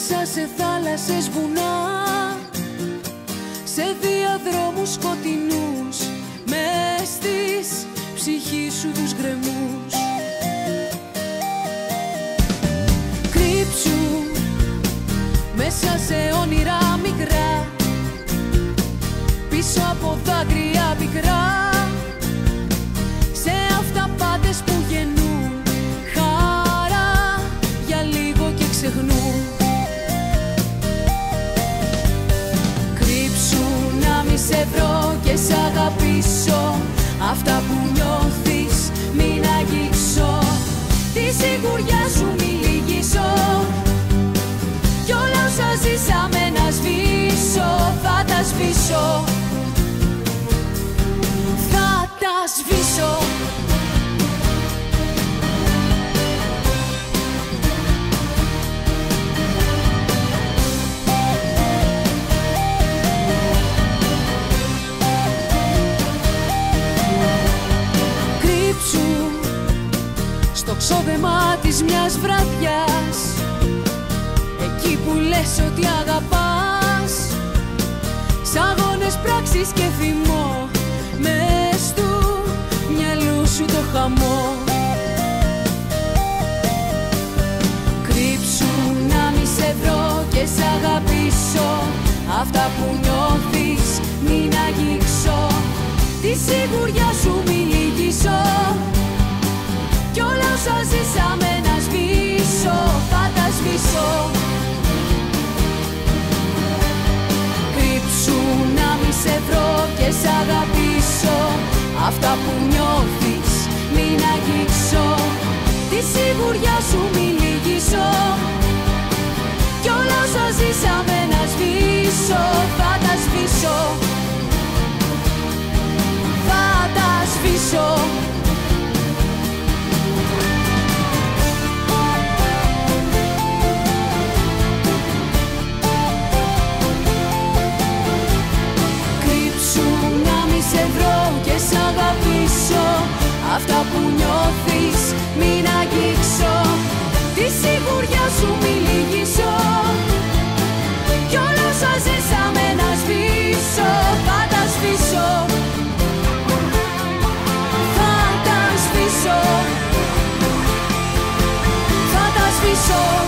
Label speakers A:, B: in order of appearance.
A: Μέσα σε θάλασσες βουνά, σε διαδρόμους σκοτεινούς, μες στις ψυχής σου τους γκρεμούς. Κρύψου μέσα σε όνειρα μικρά, πίσω από δάκρυα πικρά, σε αυταπάτες που γεννούν χαρά για λίγο και ξεχνούν. Κρύψου να μη σε βρω και σ' αγαπήσω, αυτά που νιώθεις μην αγγίξω, τη σιγουριά σου μη λυγίσω, κι όλα όσα ζήσαμε να σβήσω, θα τα σβήσω, θα τα σβήσω. Κρύψου στο ξόδεμα της μιας βραδιάς, εκεί που λες ότι αγαπάς, σ' αγώνες, πράξεις και θυμό, μες του μυαλού σου το χαμό. Κρύψου να μη σε βρω και σ' αγαπήσω, αυτά που νιώθεις μην αγγίξω, τη σιγουριά σου μη λυγίσω, κι όλα όσα ζήσαμε να σβήσω, θα τα σβήσω. Κρύψου να μη σε βρω και σ' αγαπήσω, αυτά που νιώθεις μην αγγίξω, τη σιγουριά σου μη λυγίσω, κι όλα όσα ζήσαμε να σβήσω, θα τα σβήσω, θα τα σβήσω. Σε βρω και σ' αγαπήσω, αυτά που νιώθεις μην αγγίξω, τη σιγουριά σου μη λυγίσω, κι όλα όσα ζήσαμε να σβήσω, θα τα σβήσω, θα τα σβήσω, θα τα σβήσω.